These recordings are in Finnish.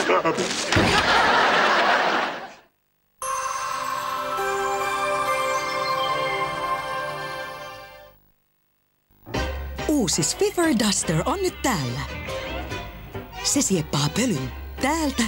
Uusi Swiffer Duster on nyt täällä. Se sieppaa pölyn täältä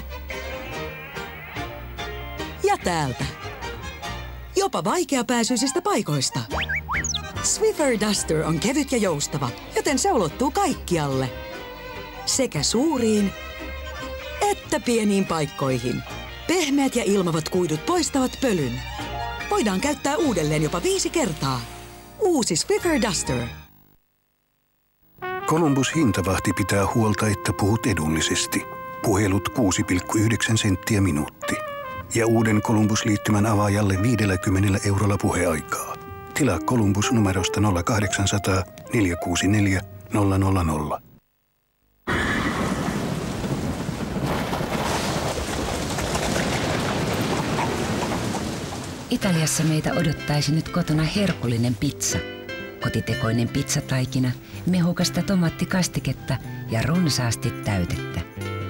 ja täältä. Jopa vaikeapääsyisistä paikoista. Swiffer Duster on kevyt ja joustava, joten se ulottuu kaikkialle. Sekä suuriin että pieniin paikkoihin. Pehmeät ja ilmavat kuidut poistavat pölyn. Voidaan käyttää uudelleen jopa 5 kertaa. Uusi Swiffer Duster. Columbus hintavahti pitää huolta, että puhut edullisesti. Puhelut 6,9 senttiä minuutti. Ja uuden Columbus-liittymän avaajalle 50 € puheaikaa. Tilaa Columbus numerosta 0800 464 000. Italiassa meitä odottaisi nyt kotona herkullinen pizza. Kotitekoinen pizzataikina, mehukasta tomaattikastiketta ja runsaasti täytettä.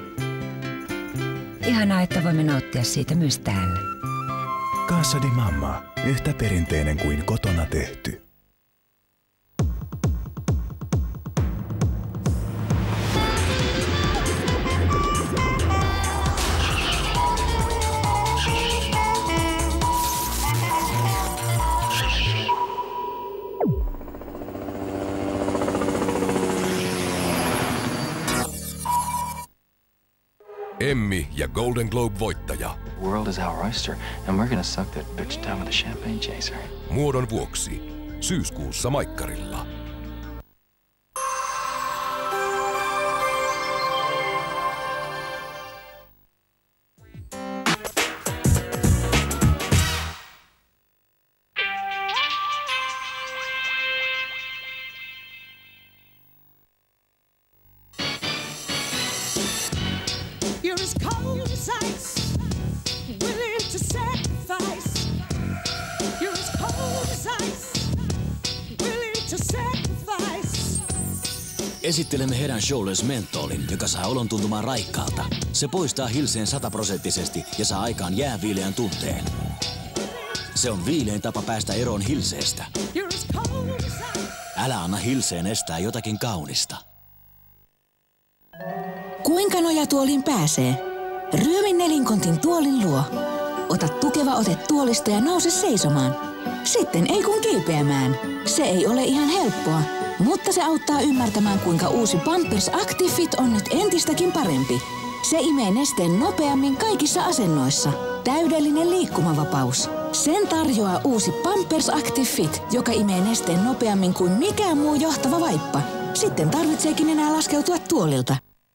Ihanaa, että voimme nauttia siitä myös täällä. Casa di Mamma. Yhtä perinteinen kuin kotona tehty. Emmy ja Golden Globe-voittaja. World is our oyster, and we're gonna suck that bitch down with a champagne chaser. Muodon vuoksi. Syyskuussa Maikkarilla. You're as cold as ice, willing to sacrifice. You're as cold as ice, willing to sacrifice. Esittelemme Head & Shoulders Mentholin, joka saa olon tuntumaan raikkaalta. Se poistaa hilseen 100% ja saa aikaan jääviileän tunteen. Se on viilein tapa päästä eroon hilseestä. Älä anna hilseen estää jotakin kaunista. Kuinka nojatuoliin pääsee? Ryömin nelinkontin tuolin luo. Ota tukeva ote tuolista ja nouse seisomaan. Sitten ei kun kiipeämään. Se ei ole ihan helppoa, mutta se auttaa ymmärtämään, kuinka uusi Pampers Active Fit on nyt entistäkin parempi. Se imee nesteen nopeammin kaikissa asennoissa. Täydellinen liikkumavapaus. Sen tarjoaa uusi Pampers Active Fit, joka imee nesteen nopeammin kuin mikään muu johtava vaippa. Sitten tarvitseekin enää laskeutua tuolilta.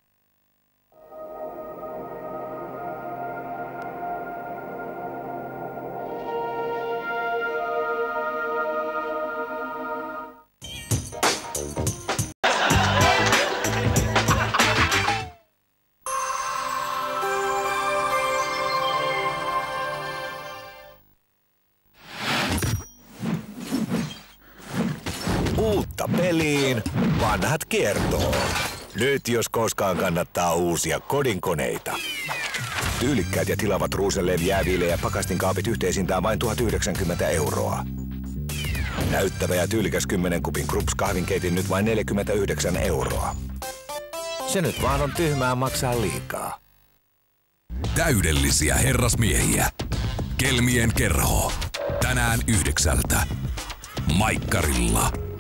Uutta peliin, vanhat kiertoon. Nyt jos koskaan kannattaa uusia kodinkoneita. Tyylikkäät ja tilavat Ruuselleen jääviile- ja pakastinkaapit yhteisintään vain 1 090 €. Näyttävä ja tyylikäs 10 kupin Krups kahvinkeitin nyt vain 49 €. Se nyt vaan on tyhmää maksaa liikaa. Täydellisiä herrasmiehiä. Kelmien kerho. Tänään 9:00. Maikkarilla.